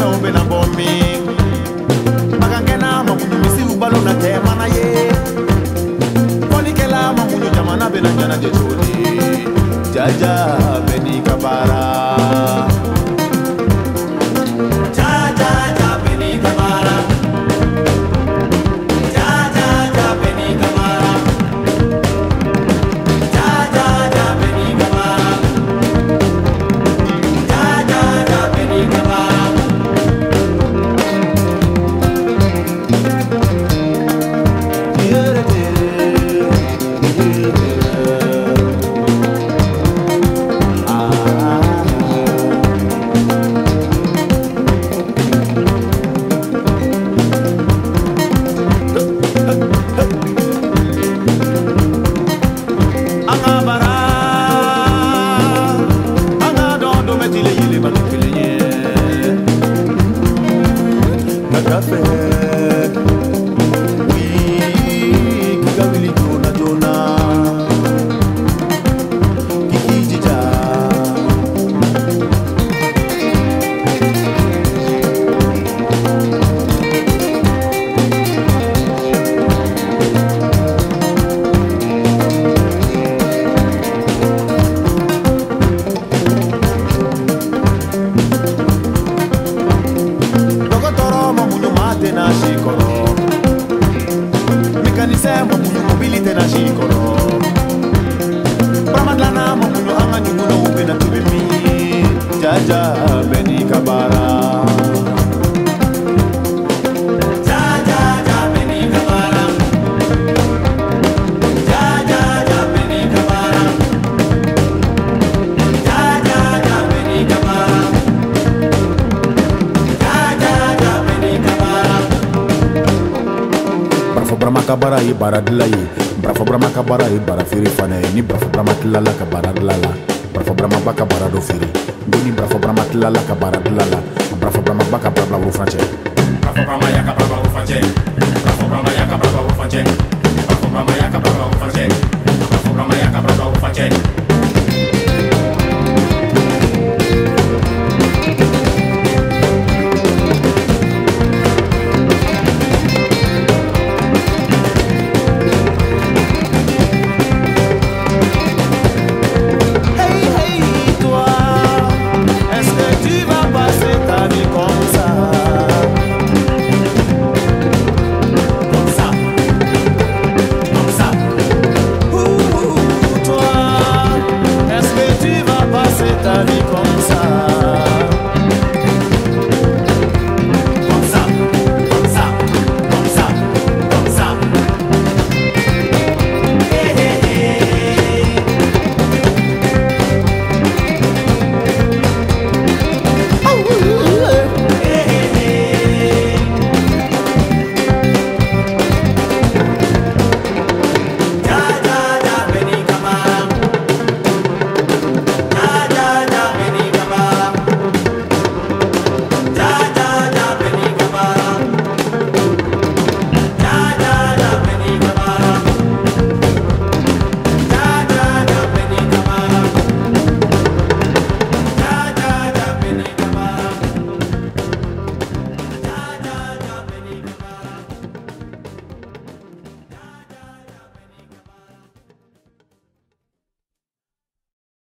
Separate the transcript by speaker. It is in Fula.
Speaker 1: me ombe na bombi Magangena mamunyu misi ubalo na tema na ye Kolikela mamunyu jamana benanjana jecholi Jaja beni kabara
Speaker 2: Bara i bara dlaye brafo brama ka bara i bara firi fane ni brafo brama tlala ka bara dlala brafo brama baka bara do firi ni brafo brama tlala ka bara dlala brafo brama baka bara bla franche brafo brama ya ka bara bla franche